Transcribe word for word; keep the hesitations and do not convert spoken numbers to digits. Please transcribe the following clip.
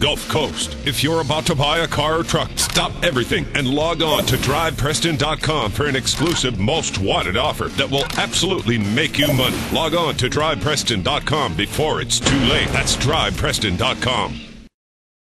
Gulf Coast. If you're about to buy a car or truck, stop everything and log on to drive preston dot com for an exclusive most wanted offer that will absolutely make you money. Log on to drive preston dot com before it's too late. That's drive preston dot com.